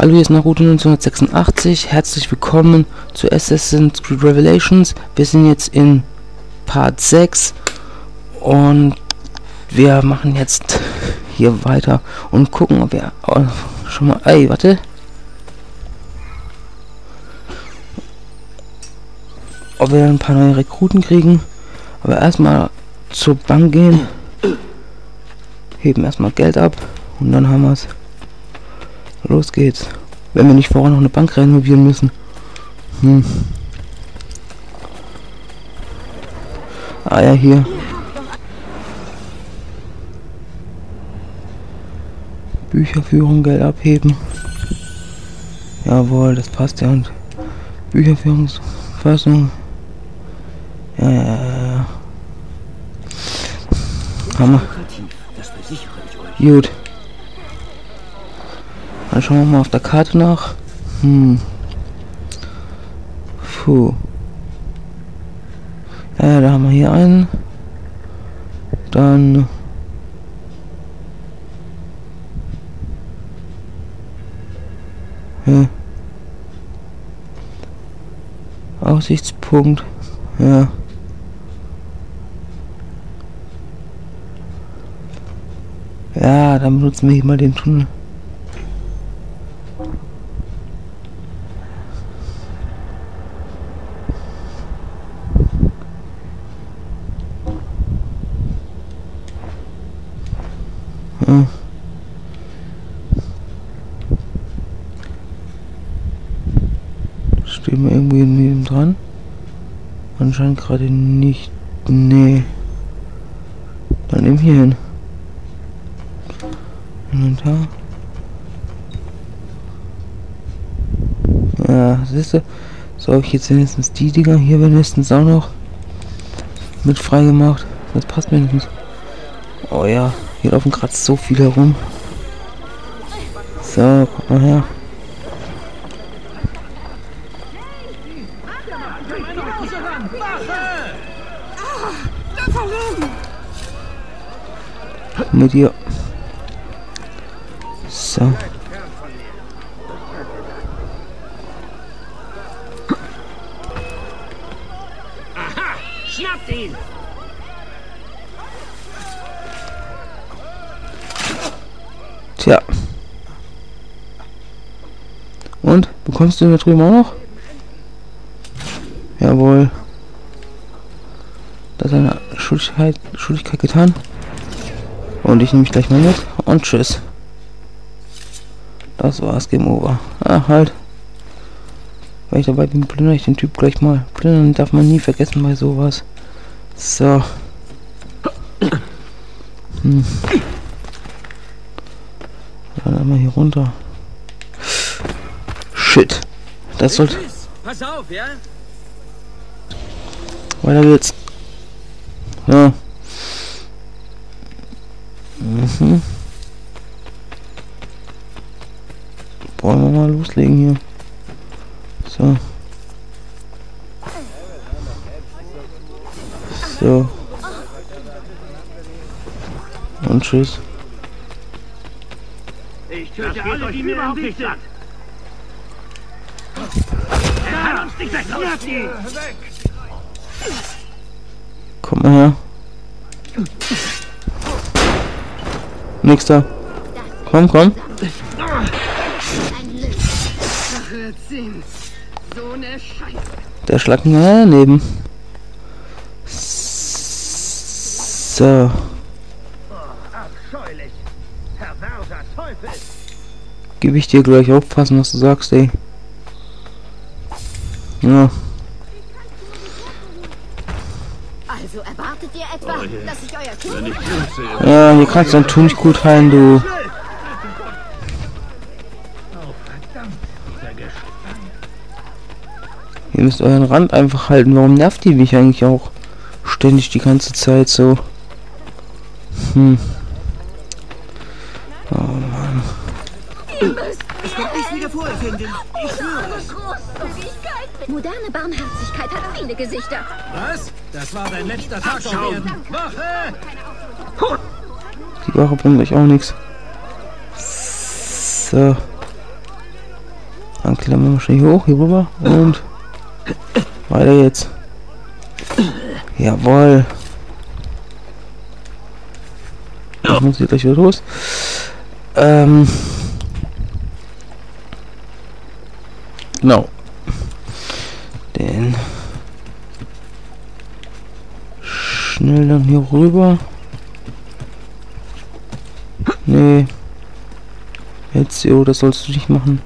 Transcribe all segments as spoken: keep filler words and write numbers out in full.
Hallo, hier ist Naruto neunzehnhundertsechsundachtzig. Herzlich willkommen zu Assassin's Creed Revelations. Wir sind jetzt in Part sechs und wir machen jetzt hier weiter und gucken, ob wir oh, schon mal... Ey, warte. Ob wir ein paar neue Rekruten kriegen. Aber erstmal zur Bank gehen. Heben erstmal Geld ab und dann haben wir es. Los geht's. Wenn wir nicht vorher noch eine Bank renovieren müssen. Hm. Ah ja, hier. Bücherführung, Geld abheben. Jawohl, das passt ja. Und Bücherführungsfassung. Ja, ja, ja, ja. Hammer. Gut. Dann schauen wir mal auf der Karte nach. Hm. Puh. Ja, da haben wir hier einen. Dann... Ja. Aussichtspunkt. Ja. Ja, dann benutzen wir hier mal den Tunnel. Ja. Stehen wir irgendwo neben dran? Anscheinend gerade nicht. Nee. Dann eben hier hin. Inventar. Ja, siehst du? So habe ich jetzt wenigstens die Dinger hier wenigstens auch noch mit frei gemacht. Das passt mindestens. Oh ja, hier laufen gerade so viel herum. So, guck mal her. Mit dir. So. Aha, schnappt ihn! Tja. Und? Bekommst du da drüben auch noch? Jawohl. Das ist eine Schuldigkeit, Schuldigkeit getan. Und ich nehme mich gleich mal mit. Und tschüss. Das war's, Game Over. Ah, halt. Weil ich dabei bin, plündere ich den Typ gleich mal. Plündern darf man nie vergessen bei sowas. So. Hm. Dann einmal hier runter. Shit. Das sollte... Pass auf, ja? Weiter geht's. Ja. Mhm. Wollen wir mal loslegen hier. So. So. Und tschüss. Ich töte alle, die mir überhaupt nicht sind. Er kann uns nicht weglassen. Komm mal her. Nächster. Komm, komm. Der Schlag daneben. So. Gebe ich dir gleich aufpassen, was du sagst, ey. Ja. Also erwartet ihr etwa, oh, dass ich euer Kind... Ja, hier kannst du dann tun nicht gut heilen, du. Ihr müsst euren Rand einfach halten. Warum nervt die mich eigentlich auch ständig die ganze Zeit so? Hm. Oh Mann. Ich kann nicht wieder vorfinden. Ich schwöre es. Moderne Barmherzigkeit hat viele Gesichter. Was? Das war dein letzter Tag auf Erden. Wache! Die Wache bringt euch auch nichts. So. Dann klammern wir wahrscheinlich hoch, hier rüber und weiter jetzt. Jawohl. Ich muss hier gleich wieder los. Ähm. Genau. Den schnell dann hier rüber. Nee. Jetzt, jo, das sollst du nicht machen.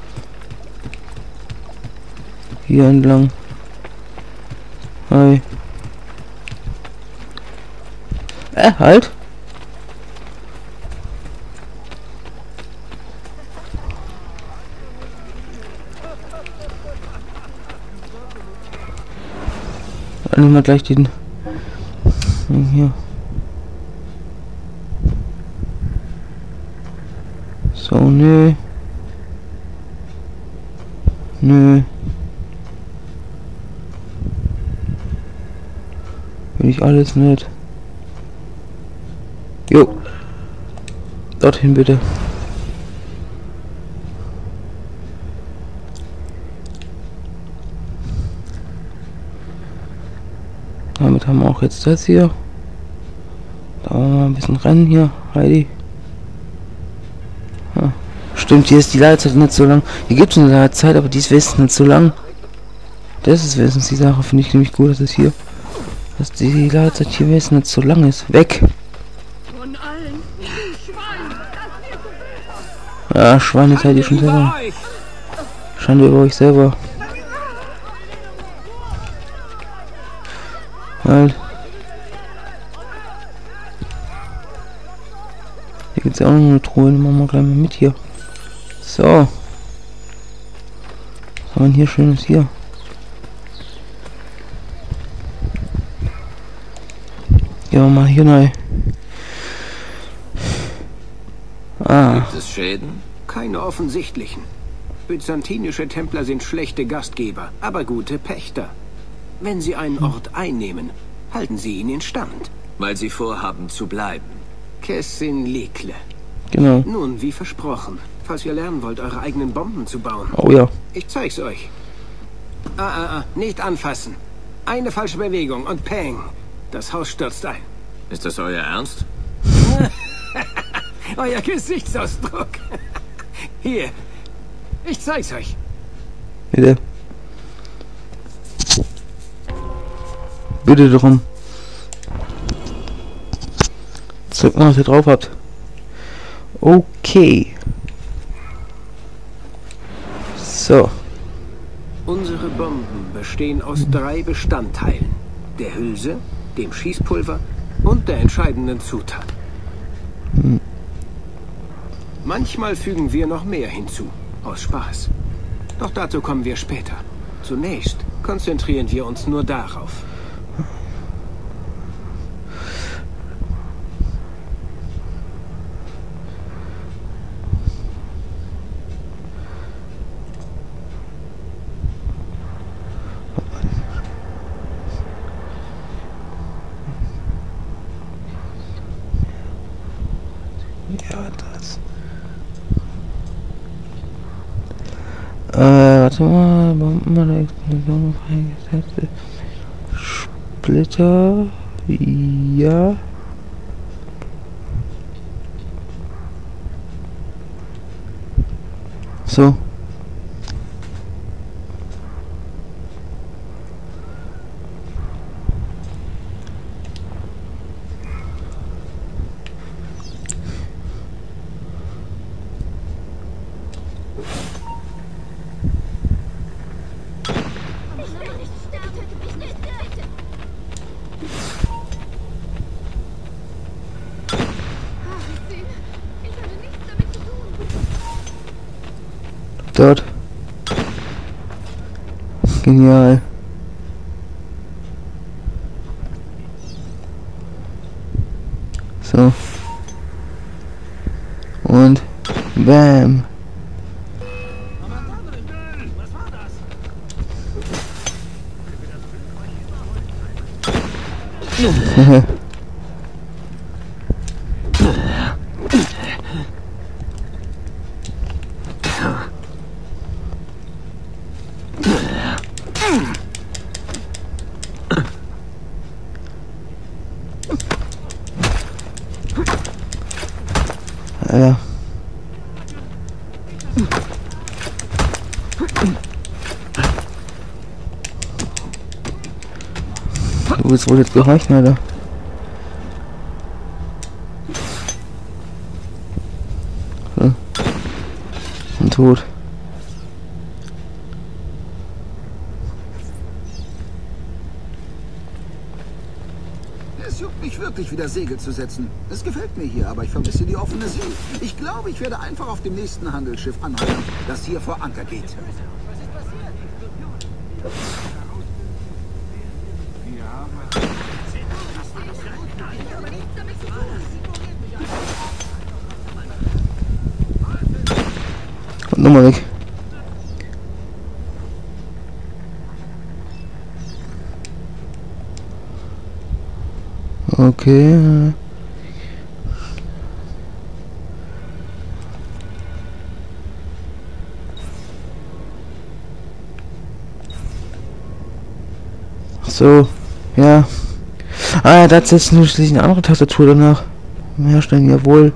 Hier entlang. Hi. Äh, halt. Dann nehmen wir gleich den hier. So, nö. Nö. Will ich alles nicht. Jo. Dorthin bitte. Damit haben wir auch jetzt das hier. Da wollen wir mal ein bisschen rennen hier, Heidi. Ah, stimmt, hier ist die Ladezeit nicht so lang. Hier gibt es eine Ladezeit, aber die ist wesentlich nicht so lang. Das ist wesentlich die Sache, finde ich nämlich gut, dass es hier, dass die Ladezeit hier wesentlich nicht so lang ist. Weg! Von allen. Schwein. Ja, Schwein ist Heidi schon selber. Schande über euch selber. Halt. Hier gibt es ja auch noch eine Truhe, die machen wir gleich mal mit hier. So. Was haben wir hier Schönes hier? Gehen wir mal hier rein. Ah. Gibt es Schäden? Keine offensichtlichen. Byzantinische Templer sind schlechte Gastgeber, aber gute Pächter. Wenn sie einen Ort einnehmen, halten sie ihn instand. Weil sie vorhaben zu bleiben. Kessin Lekle. Genau. Nun, wie versprochen, falls ihr lernen wollt, eure eigenen Bomben zu bauen. Oh ja. Ich zeig's euch. Ah, ah, ah, nicht anfassen. Eine falsche Bewegung und Peng. Das Haus stürzt ein. Ist das euer Ernst? Euer Gesichtsausdruck. Hier. Ich zeig's euch. Bitte. Bitte darum. Zeig mal, was ihr drauf habt. Okay. So. Unsere Bomben bestehen aus drei Bestandteilen. Der Hülse, dem Schießpulver und der entscheidenden Zutat. Hm. Manchmal fügen wir noch mehr hinzu, aus Spaß. Doch dazu kommen wir später. Zunächst konzentrieren wir uns nur darauf. Ja, das. Äh, warte mal, Bomben, Explosion, freigesetzte Splitter, ja. So. Dort. Genial. So. Und bam. Du willst wohl jetzt gehorchen, Alter. So. Und tot. Es juckt mich wirklich, wieder Segel zu setzen. Es gefällt mir hier, aber ich vermisse die offene See. Ich glaube, ich werde einfach auf dem nächsten Handelsschiff anhalten, das hier vor Anker geht. Und nochmal weg. Okay. Ach so, ja. Ah, das ist nur schließlich eine andere Tastatur danach. Herstellen, jawohl.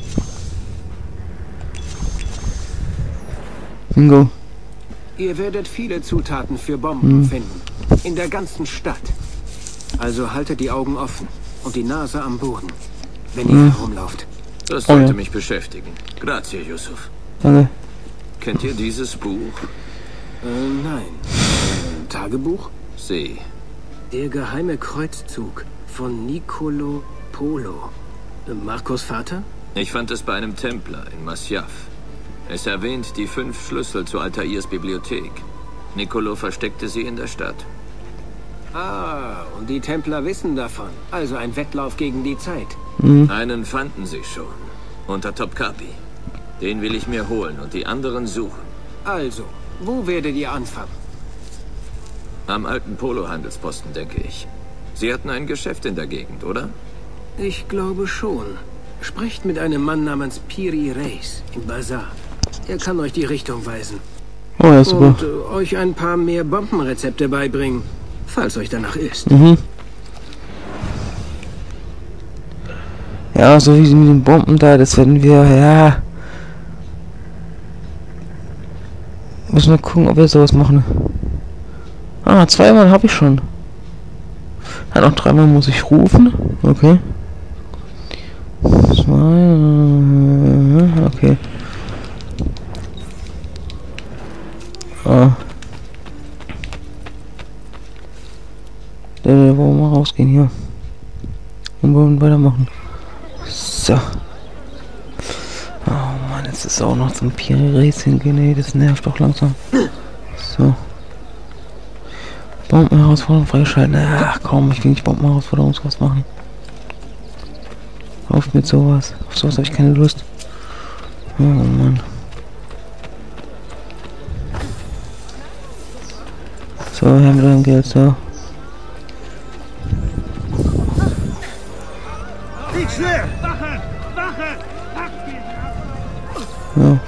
Bingo. Ihr werdet viele Zutaten für Bomben hm. finden. In der ganzen Stadt. Also haltet die Augen offen und die Nase am Boden, wenn ihr hm. herumlauft. Das sollte oh, ja. mich beschäftigen. Grazie, Yusuf. Danke. Kennt ihr dieses Buch? Äh, nein. Äh, Tagebuch? Sie. Der geheime Kreuzzug von Nicolo Polo. Äh, Marcos Vater? Ich fand es bei einem Templer in Masyaf. Es erwähnt die fünf Schlüssel zu Altairs Bibliothek. Nicolo versteckte sie in der Stadt. Ah, und die Templer wissen davon. Also ein Wettlauf gegen die Zeit. Mhm. Einen fanden sie schon. Unter Topkapi. Den will ich mir holen und die anderen suchen. Also, wo werdet ihr anfangen? Am alten Polo-Handelsposten, denke ich. Sie hatten ein Geschäft in der Gegend, oder? Ich glaube schon. Sprecht mit einem Mann namens Piri Reis im Bazar. Er kann euch die Richtung weisen. Oh ja, super. Und äh, euch ein paar mehr Bombenrezepte beibringen, falls euch danach ist. Mhm. Ja, so wie mit den Bomben da, das werden wir, ja. Müssen wir gucken, ob wir sowas machen. Ah, zweimal habe ich schon. Ja, noch dreimal muss ich rufen. Okay. Zwei. Okay. Ah. Der, wollen wir mal rausgehen hier. Und wollen weitermachen. So. Oh Mann, jetzt ist auch noch zum Piri-Race hingehen. Nee, das nervt doch langsam. So. Bombenherausforderung freigeschalten. Ach komm, ich will nicht Bombenherausforderung was machen. Auf mit sowas. Auf sowas habe ich keine Lust. Oh Mann. So, her mit eurem Geld, so. Ja.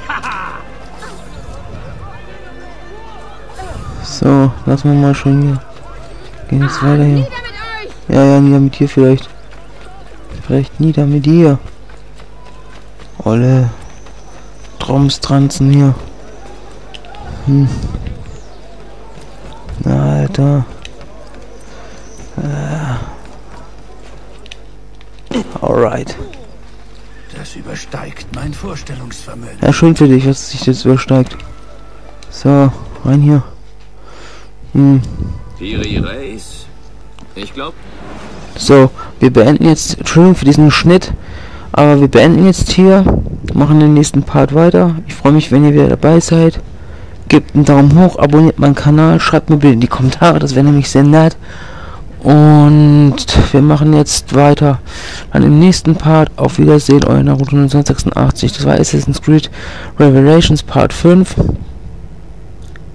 So, lassen wir mal schon hier. Gehen jetzt weiter hier. Ja, ja, nieder mit dir vielleicht. Vielleicht nieder mit dir. Olle Tromstranzen hier. Hm. Alter. Äh. Alright. Das übersteigt mein Vorstellungsvermögen. Ja, schön für dich, was sich jetzt übersteigt. So, rein hier. Hm. Piri Reis. Ich glaube. So, wir beenden jetzt. Entschuldigung für diesen Schnitt. Aber wir beenden jetzt hier. Machen den nächsten Part weiter. Ich freue mich, wenn ihr wieder dabei seid. Gebt einen Daumen hoch, abonniert meinen Kanal, schreibt mir bitte in die Kommentare, das wäre nämlich sehr nett. Und wir machen jetzt weiter an dem nächsten Part. Auf Wiedersehen, euer Naruto neunzehnhundertsechsundachtzig. Das war Assassin's Creed Revelations Part fünf.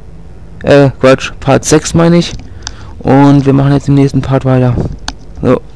Äh, Quatsch, Part sechs meine ich. Und wir machen jetzt im nächsten Part weiter. So.